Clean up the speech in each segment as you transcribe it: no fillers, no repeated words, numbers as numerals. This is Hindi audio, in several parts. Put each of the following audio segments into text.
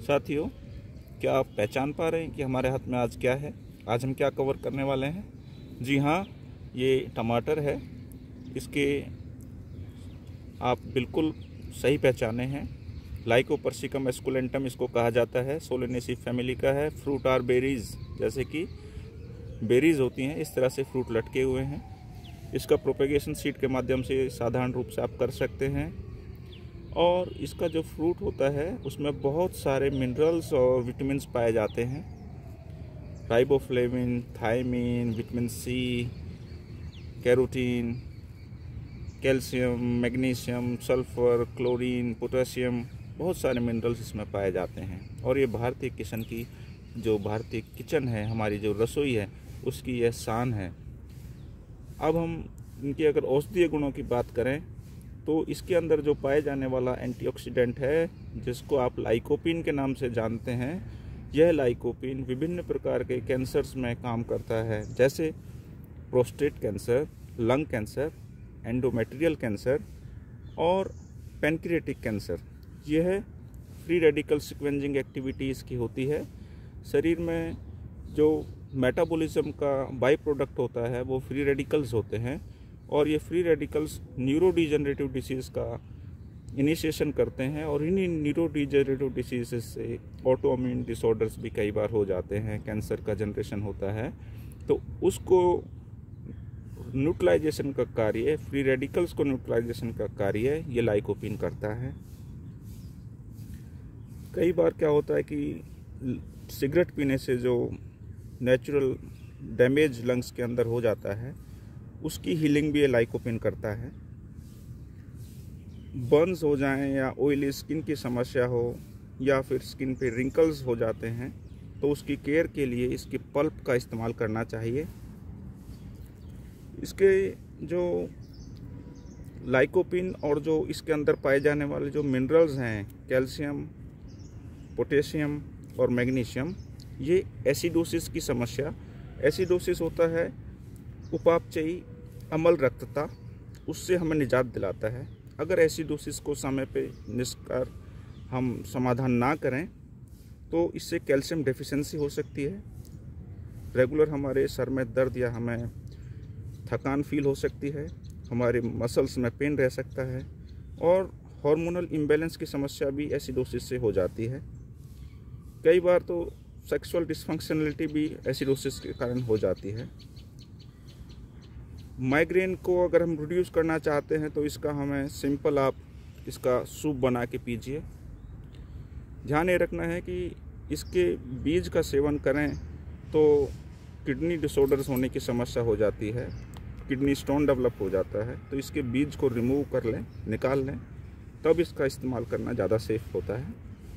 साथियों, क्या आप पहचान पा रहे हैं कि हमारे हाथ में आज क्या है? आज हम क्या कवर करने वाले हैं? जी हाँ, ये टमाटर है। इसके आप बिल्कुल सही पहचाने हैं। लाइकोपर्सिकम एस्कुलेंटम इसको कहा जाता है। सोलेनेसी फैमिली का है। फ्रूट आर बेरीज, जैसे कि बेरीज होती हैं इस तरह से फ्रूट लटके हुए हैं। इसका प्रोपेगेशन सीड के माध्यम से साधारण रूप से आप कर सकते हैं। और इसका जो फ्रूट होता है उसमें बहुत सारे मिनरल्स और विटामिन्स पाए जाते हैं। Riboflavin, thiamine, vitamin C, carotene, calcium, magnesium, sulphur, chlorine, potassium, बहुत सारे मिनरल्स इसमें पाए जाते हैं। और ये भारतीय किचन है, हमारी जो रसोई है उसकी यह शान है। अब हम इनके अगर औषधीय गुणों की बात करें तो इसके अंदर जो पाए जाने वाला एंटीऑक्सीडेंट है, जिसको आप लाइकोपीन के नाम से जानते हैं, यह लाइकोपीन विभिन्न प्रकार के कैंसर्स में काम करता है, जैसे prostate cancer, lung cancer, endometrial cancer और पैनक्रियाटिक कैंसर। यह फ्री रेडिकल सिक्वेंजिंग एक्टिविटी इसकी होती है। शरीर में जो मेटाबॉलिज्म का बाई प्रोडक्ट होता है वो फ्री रेडिकल्स होते हैं, और ये फ्री रेडिकल्स न्यूरोडिजेनरेटिव डिसीज़ का इनिशिएशन करते हैं, और इन्हीं न्यूरोडिजेनरेटिव डिसीज़ से ऑटोइम्यून डिसऑर्डर्स भी कई बार हो जाते हैं, कैंसर का जनरेशन होता है। तो उसको न्यूट्रलाइजेशन का कार्य, फ्री रेडिकल्स को न्यूट्रलाइजेशन का कार्य ये लाइकोपीन करता है। कई बार क्या होता है कि सिगरेट पीने से जो नेचुरल डैमेज लंग्स के अंदर हो जाता है उसकी हीलिंग भी ये लाइकोपीन करता है। बर्न्स हो जाएं या ऑयली स्किन की समस्या हो या फिर स्किन पे रिंकल्स हो जाते हैं तो उसकी केयर के लिए इसके पल्प का इस्तेमाल करना चाहिए। इसके जो लाइकोपीन और जो इसके अंदर पाए जाने वाले जो मिनरल्स हैं, कैल्शियम, पोटेशियम और मैग्नीशियम, ये एसिडोसिस की समस्या, एसिडोसिस होता है उपापचयी अम्ल रक्तता, उससे हमें निजात दिलाता है। अगर एसिडोसिस को समय पे निष्कार हम समाधान ना करें तो इससे कैल्शियम डेफिशिएंसी हो सकती है। रेगुलर हमारे सर में दर्द या हमें थकान फील हो सकती है, हमारे मसल्स में पेन रह सकता है, और हार्मोनल इम्बैलेंस की समस्या भी एसिडोसिस से हो जाती है। कई बार तो सेक्सुअल डिसफंक्शनलिटी भी एसिडोसिस के कारण हो जाती है। माइग्रेन को अगर हम रिड्यूस करना चाहते हैं तो इसका हमें सिंपल आप इसका सूप बना के पीजिए। ध्यान ये रखना है कि इसके बीज का सेवन करें तो किडनी डिसऑर्डर्स होने की समस्या हो जाती है, किडनी स्टोन डेवलप हो जाता है, तो इसके बीज को रिमूव कर लें, निकाल लें, तब इसका इस्तेमाल करना ज़्यादा सेफ होता है।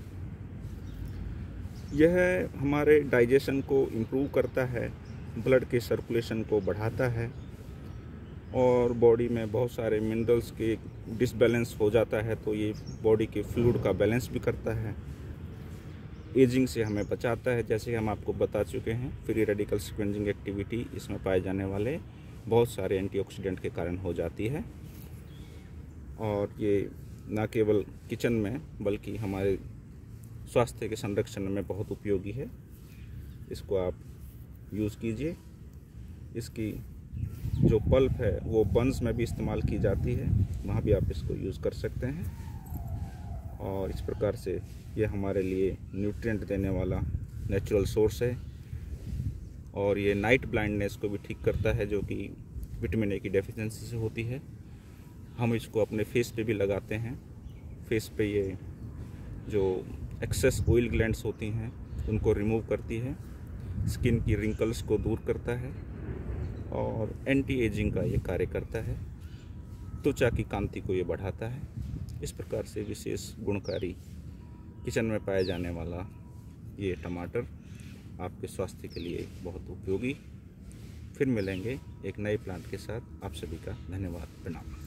यह हमारे डाइजेशन को इम्प्रूव करता है, ब्लड के सर्कुलेशन को बढ़ाता है, और बॉडी में बहुत सारे मिनरल्स के डिसबैलेंस हो जाता है तो ये बॉडी के फ्लूइड का बैलेंस भी करता है। एजिंग से हमें बचाता है, जैसे हम आपको बता चुके हैं। फ्री रेडिकल सिक्वेंजिंग एक्टिविटी इसमें पाए जाने वाले बहुत सारे एंटीऑक्सीडेंट के कारण हो जाती है, और ये न केवल किचन में बल्कि हमारे स्वास्थ्य के संरक्षण में बहुत उपयोगी है। इसको आप यूज़ कीजिए। इसकी जो पल्प है वो बंस में भी इस्तेमाल की जाती है, वहाँ भी आप इसको यूज़ कर सकते हैं। और इस प्रकार से ये हमारे लिए न्यूट्रिएंट देने वाला नेचुरल सोर्स है, और ये नाइट ब्लाइंडनेस को भी ठीक करता है, जो कि विटामिन ए की डेफिशिएंसी से होती है। हम इसको अपने फेस पे भी लगाते हैं। फेस पे ये जो एक्सेस ऑयल ग्लैंड्स होती हैं उनको रिमूव करती है, स्किन की रिंकल्स को दूर करता है, और एंटी एजिंग का ये कार्य करता है, त्वचा की कांति को ये बढ़ाता है। इस प्रकार से विशेष गुणकारी किचन में पाए जाने वाला ये टमाटर आपके स्वास्थ्य के लिए बहुत उपयोगी। फिर मिलेंगे एक नए प्लांट के साथ। आप सभी का धन्यवाद, प्रणाम।